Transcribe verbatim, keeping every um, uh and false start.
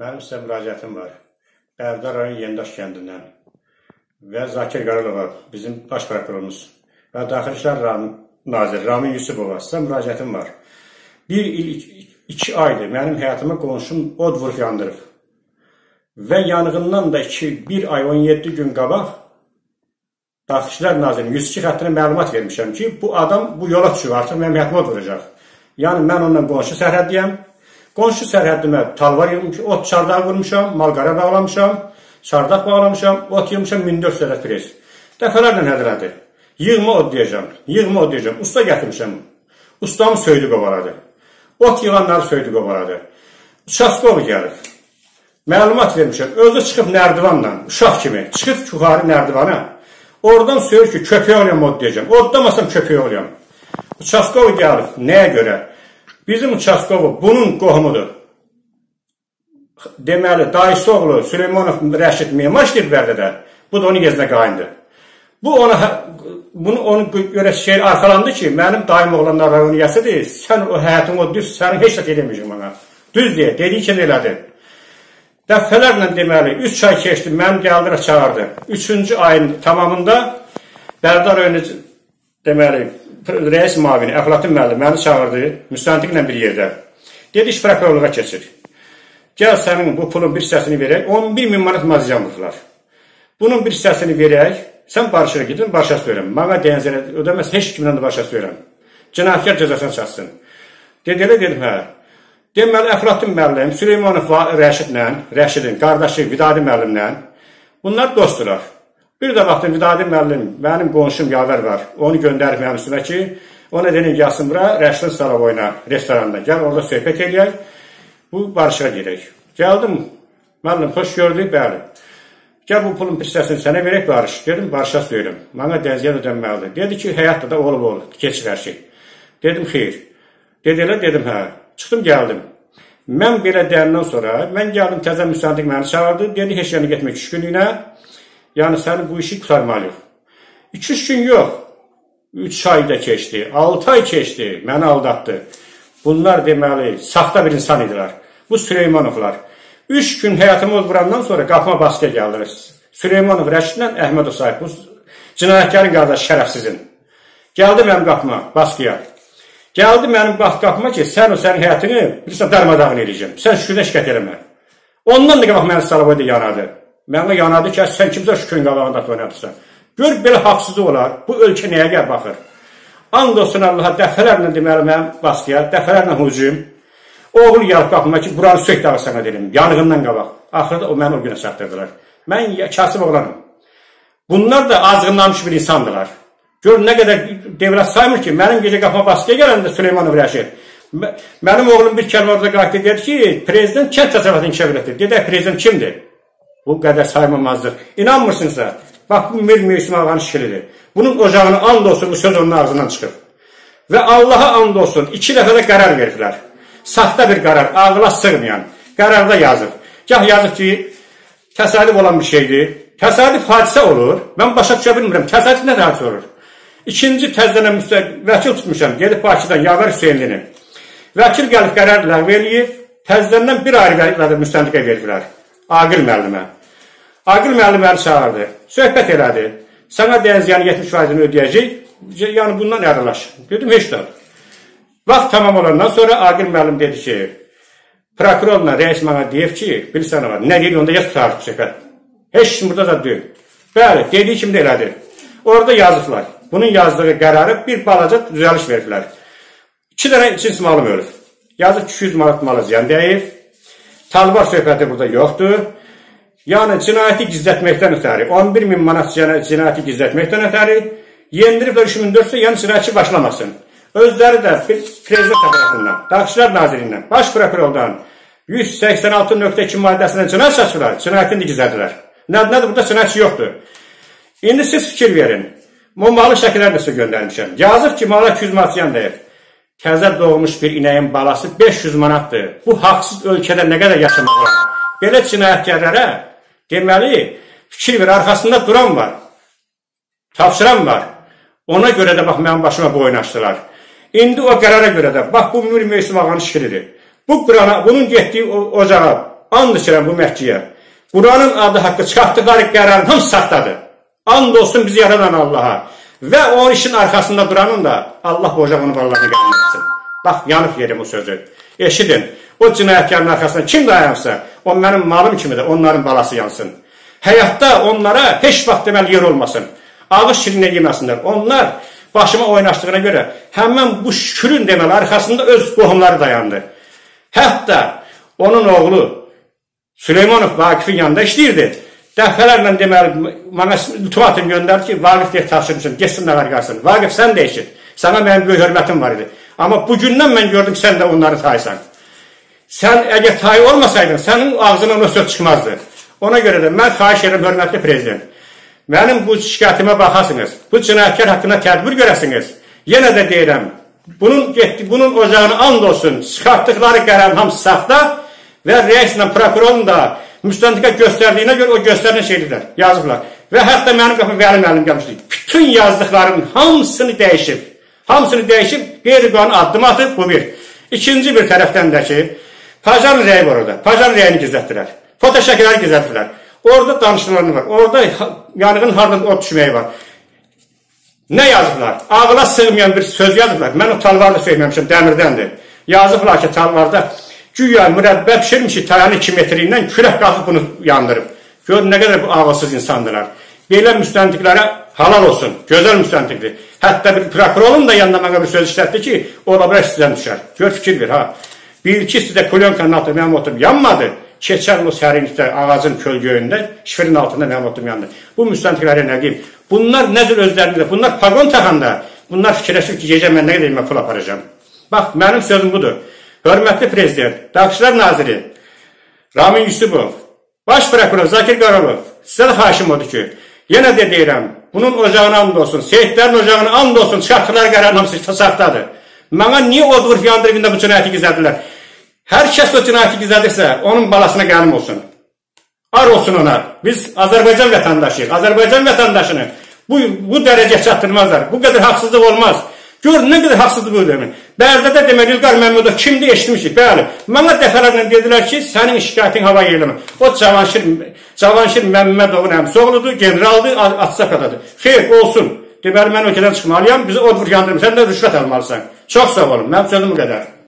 Mənim sizə müraciətim var. Bərdar rayon Yendaş kəndindən və Zakir Qaralova, bizim baş prokurorumuz və Daxili İşlər Naziri Ramin Yusubova sizə müraciətim var. Bir il, iki aydır mənim həyatıma qonşum od vurub yandırıb. Və yanğından da iki, bir ay on yeddi gün qabaq Daxili İşlər Nazirinin yüz iki xəttinə məlumat vermişəm ki, bu adam bu yola düşüb, artıq mənim həyatıma od vuracaq. Yəni mən ondan qonşu sərhəddiyəm. Qonşu sərhəddimə talvar yığmışam, ot çardağı vurmuşam, malqara bağlamışam, çardaq bağlamışam, ot yığmışam min dörd yüz ədəd pres. Dəfələrlə hədələdi. Yığma od deyəcəm, yığma od deyəcəm. Usta gətirmişəm. Ustamı söydü qovaladı. Ot yığanları söydü qovaladı. Uçaskov gəlib. Məlumat vermişəm. Özü çıxıb nərdivanla, uşaq kimi, çıxıb yuxarı nərdivana. Oradan söyür ki, köpək olayam od deyəcəm. Oddamasam köpək olayam. Uçaskov gəlib. Nəyə görə? Bizim Uçaskovu bunun qohumudur. Deməli, dayısı oğlu Süleymanov Rəşid memar işləyir Bərdədə. Bu da onun gezinə qayındı. Bu ona, bunu onun görə şey arxalandı ki, mənim dayım oğlanlar rayon yəsidir, sən o həyatın o düz, sənin heç də edeməyəcəm ona. Düz deyə, dediyi kimi elədi. Dəfələrlə deməli, üç ay keçdi, mənim gəldirə çağırdı. Üçüncü ayın tamamında Bərdar rayonu deməli, rəis mavini, Əflatun müəllim məni çağırdı, müstəntiqlə bir yerdə. Dedi, iş prokurorluğa keçir. Gəl sənin bu pulun bir hissəsini verək, on bir min manat maziyyan vurdular. Bunun bir hissəsini verək, sən barışıra gidin, barışa söyürəm. Mənə dəyənzərə ödəməz, heç kimdən də barışa söyürəm. Cinayətkar cəzasını çatsın. Dedi, elə dedim, hə. Deməli, Əflatun müəllim, Süleymanov Rəşidlə, Rəşidin qardaşı Vidadi müəllimlə, bunlar dostdular. Bir də vaxtın Vidadi müəllim, mənim qonşum Yavər var, onu göndərib mənim üstünə ki, ona dedim, gəlsin bura, Rəşidin Saravoyuna, restoranında, gəl orada söhbət eləyək, bu barışa gedək. Gəldim, müəllim, xoş gördük, bəli. Gəl bu pulun bir hissəsini sənə verək, barış. Dedim, barışa söyürəm, mənə dənziyyən ödənməlidir. Dedi ki, həyatda da olub olub, keçir hər şey. Dedim, xeyr. Dedi, elə, dedim, hə. Çıxdım, gəldim. Mən belə deyəndən sonra, mən gəldim, təzə müstəntiq məni çağırdı, dedi, heç yana getmək üç günlüyünə. Yəni, sənin bu işi qutarmalıyıq. İki üç gün yox, üç ayda keçdi, altı ay keçdi, məni aldatdı. Bunlar deməli, saxta bir insan idilər. Bu Süleymanovlar. Üç gün həyatımı vurandan sonra qapıma baskıya gəldilər. Süleymanov Rəşidlə Əhmədov sahib, bu cinayətlərin qardaşı şərəfsizin. Gəldi mənim qapıma, baskıya. Gəldi mənim qapıma ki, sən o sənin həyatını, bilirsən, darmadağın eləyəcəm. Sən şükürdə şikayət eləmə. Ondan da qabaq məni Saravoyda yanadı. Mənə yanadı ki, sən kimsə şükürün qabağında oynadırsan. Gör, belə haqsızlıq olar. Bu ölkə nəyə gəl baxır? And olsun Allaha, dəfələrlə deməli mənim baskıya, dəfələrlə hücum. Oğul gəlib qapıma ki, buranı sök dağı sənə dedim, yanğından qabaq. Axırda o məni o günə çatdırdılar. Mən kasıb oğlanım. Bunlar da azğınlanmış bir insandılar. Gör, nə qədər devlət saymır ki, mənim gecə qapıma baskıya gələndə Süleymanov Rəşid. Mənim oğlum bir kəlmə orada qayıtdı, dedi ki, prezident kənd təsərrüfatını inkişaf etdi. Dedi, prezident kimdir? Bu qədər saymamazdır. İnanmırsınızsa, bax, bu Mir Meysim Ağanın şikilidir. Bunun ocağını and olsun, bu söz onun ağzından çıxıb. Və Allaha and olsun, iki dəfə də qərar veriblər. Saxta bir qərar, ağla sığmayan. Qərarda yazıb. Gah yazıb ki, təsadüf olan bir şeydir. Təsadüf hadisə olur. Mən başa düşə bilmirəm. Təsadüf nə hadisə olur? İkinci təzdən vəkil tutmuşam. Gedib Bakıdan, Yavər Hüseynlini. Vəkil gəlib qərar ləğv eləyib. Təzdən bir ayrı müstəntiqə veriblər. Aqil müəllimə. Aqil müəllim məni çağırdı. Söhbət elədi. Sənə dəyənziyyanı yetmiş faizini ödəyəcək. Yəni, bundan ayrılaş. Dedim, heç də. Vaxt tamam olandan sonra Aqil müəllim dedi ki, prokurorla rəis mənə deyib ki, bilirsən var, nə deyil, onda yaz tutarıq bu söhbət. Heç kim burada da deyil. Bəli, dediyi kimi də elədi. Orada yazıblar. Bunun yazdığı qərarı bir balaca düzəliş veriblər. İki dənə cinsi malım ölüb. Yazıb iki yüz manat malı ziyan deyib. Talvar söhbəti burada yoxdur. Yəni, cinayəti gizlətməkdən ötəri, on bir min manat cinayəti gizlətməkdən ötəri, yendiriblər üç min dörd yüz, yəni cinayətçi başlamasın. Özləri də prezident aparatından, Daxili İşlər Nazirindən, baş prokurordan yüz səksən altı nöqtə iki maddəsindən cinayət çəkirlər, cinayətini də gizlədilər. Nədir, burada cinayətçi yoxdur. İndi siz fikir verin. Bu malı şəkillər də sizə göndərmişəm. Yazıb ki, mala iki yüz manat ziyan deyib. Təzə doğmuş bir inəyin balası beş yüz manatdır. Bu haqsız ölkədə nə qədər yaşamaq var? Belə cinayətkarlara deməli, fikir ver, arxasında duran var, tapşıran var. Ona görə də bax, mənim başıma boyun açdılar. İndi o qərara görə də, bax, bu Mir Meysim Ağanın şikilidir. Bu qırana, bunun getdiyi ocağa and içirəm bu məhkiyə. Quranın adı haqqı çıxartdıqları qərarın hamısı saxtadır. And olsun bizi yaradan Allaha. Və o işin arxasında duranın da Allah boca bunu balalarını gəlməsin. Bax, yanıb yerim o sözü. Eşidin, o cinayətkarın arxasında kim dayanırsa, o mənim malım kimidir, onların balası yansın. Həyatda onlara heç vaxt deməli yer olmasın. Ağız şirinə yeməsinlər. Onlar başıma oynaşdığına görə həmən bu şükürün deməli arxasında öz qohumları dayandı. Hətta onun oğlu Süleymanov Vaqifin yanında işləyirdi. Dəfələrlə deməli, mənə ultimatum göndərdi ki, Vaqif deyə tapşırmışım, geçsin nə var qalsın. Vaqif, sən də eşit. Sana mənim böyük hörmətim var idi. Amma bugündən mən gördüm, sən də onları taysan. Sən əgər tay olmasaydın, sənin ağzından o söz çıxmazdı. Ona görə də mən xahiş edirəm, hörmətli prezident. Mənim bu şikayətimə baxasınız. Bu cinayətkar haqqında tədbir görəsiniz. Yenə də deyirəm, bunun, getdi, bunun ocağını and olsun, çıxartdıqları qərarın hamısı saxta və rəislə prokurorun da müstəntiqə göstərdiyinə görə o göstərən şeydirlər, yazıblar. Və hətta mənim qapım Vəli müəllim gəlmişdi. Bütün yazdıqlarının hamısını dəyişib. Hamısını dəyişib, qeyri-qanuni addım atıb, bu bir. İkinci bir tərəfdən də ki, Pajan rəyi var orada. Pajan rəyini gizlətdilər. Foto şəkilləri gizlətdilər. Orada danışıqlarını var. Orada yanğın hardan od düşməyi var. Nə yazıblar? Ağla sığmayan bir söz yazıblar. Mən o talvarda söyləməmişim, dəmirdəndir. Yazıblar ki, talvarda güya mürəbbə pişirmiş ki, tayanı iki metrindən külək qalxıb bunu yandırıb. Gör, nə qədər bu ağılsız insandılar. Belə müstəntiqlərə halal olsun, gözəl müstəntiqdir. Hətta bir prokurorun da yanına mənə bir söz işlətdi ki, o da bilər sizdən düşər. Gör, fikir ver, ha. Bir ikisi də kolyonkanın altında mənim oturum yanmadı. Keçən o sərinlikdə, ağacın kölgöyündə, şifirin altında mənim oturum yandı. Bu müstəntiqlərə nə deyim? Bunlar nədir özlərində? Bunlar pagon taxanda, bunlar fikirləşir ki, gecə mən nə qədər mən pul aparacağım. Bax, mənim sözüm budur. Hörmətli prezident, Daxillər Naziri, Ramin Yusubov, Baş prokuror Zakir Qaralov, sizə də xahişim odur ki, yenə də deyirəm, bunun ocağına and olsun, Seyidlərin ocağına and olsun, çıxartdıqları qərarın hamısı saxtadır. Mənə niyə od vurub yandırıqında bu cinayəti gizlədilər? Hər kəs o cinayəti gizlədirsə, onun balasına qənim olsun. Ar olsun ona. Biz Azərbaycan vətəndaşıyıq. Azərbaycan vətəndaşını bu, bu dərəcə çatdırmazlar. Bu qədər haqsızlıq olmaz. Gör, nə qədər haqsızlıq bu demin. Bərdədə demək, İlqar Məmmudov kimdir, eşitmişik. Bəli, mənə dəfələrlə dedilər ki, sənin şikayetin hava yeriləmə. O Cavanşir, Cavanşir Məmmədovun əmsi oğludur, generaldır, Atsakadadır. Xeyr, olsun. Deməli, mən ölkədən çıxmalıyam, bizi od vur yandırım. Sən də rüşvət almalısan. Çox sağ olun, mənim sözüm bu qədər.